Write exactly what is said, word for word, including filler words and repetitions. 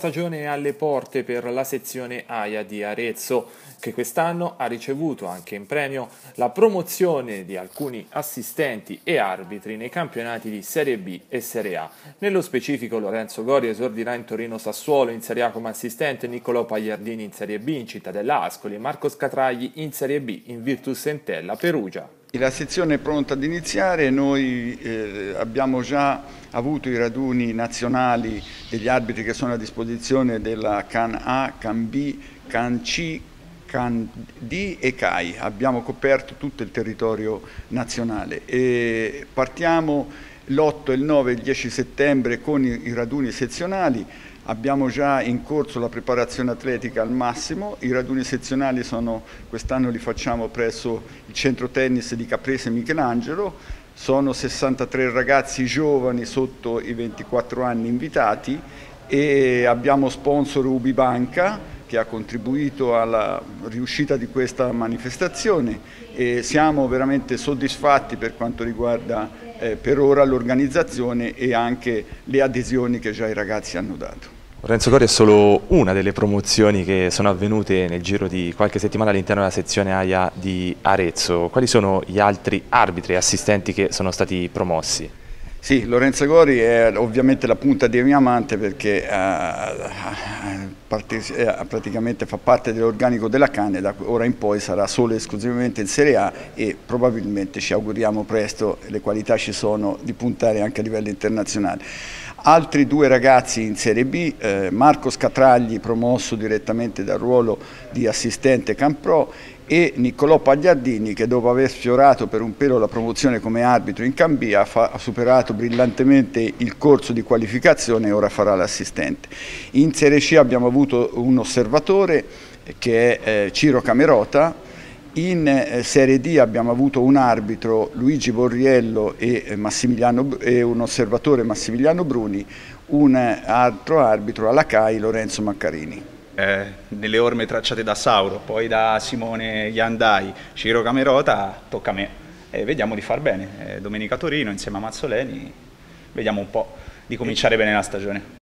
stagione è alle porte per la sezione AIA di Arezzo, che quest'anno ha ricevuto anche in premio la promozione di alcuni assistenti e arbitri nei campionati di Serie B e Serie A. Nello specifico Lorenzo Gori esordirà in Torino Sassuolo in Serie A come assistente, Niccolò Pagliardini in Serie B in Cittadella Ascoli e Marco Scatragli in Serie B in Virtus Entella Perugia. La sezione è pronta ad iniziare, noi eh, abbiamo già avuto i raduni nazionali degli arbitri che sono a disposizione della CAN A, CAN B, CAN C, CAN D e C A I. Abbiamo coperto tutto il territorio nazionale e partiamo l'otto, il nove e il dieci settembre con i, i raduni sezionali. Abbiamo già in corso la preparazione atletica al massimo, i raduni sezionali sono, quest'anno li facciamo presso il centro tennis di Caprese Michelangelo, sono sessantatré ragazzi giovani sotto i ventiquattro anni invitati e abbiamo sponsor Ubibanca che ha contribuito alla riuscita di questa manifestazione e siamo veramente soddisfatti per quanto riguarda eh, per ora l'organizzazione e anche le adesioni che già i ragazzi hanno dato. Lorenzo Gori è solo una delle promozioni che sono avvenute nel giro di qualche settimana all'interno della sezione AIA di Arezzo. Quali sono gli altri arbitri e assistenti che sono stati promossi? Sì, Lorenzo Gori è ovviamente la punta di diamante perché uh, praticamente fa parte dell'organico della CAN e da ora in poi sarà solo e esclusivamente in Serie A e probabilmente ci auguriamo presto, le qualità ci sono, di puntare anche a livello internazionale. Altri due ragazzi in Serie B, eh, Marco Scatragli promosso direttamente dal ruolo di assistente Campro e Niccolò Pagliardini che dopo aver sfiorato per un pelo la promozione come arbitro in Can B ha, ha superato brillantemente il corso di qualificazione e ora farà l'assistente. In Serie C abbiamo avuto un osservatore che è eh, Ciro Camerota. In eh, Serie D abbiamo avuto un arbitro, Luigi Borriello, e, eh, Massimiliano, e un osservatore, Massimiliano Bruni, un eh, altro arbitro alla C A I, Lorenzo Maccarini. Eh, nelle orme tracciate da Sauro, poi da Simone Iandai, Ciro Camerota, tocca a me. Eh, vediamo di far bene. Eh, domenica a Torino insieme a Mazzoleni, vediamo un po' di cominciare bene la stagione.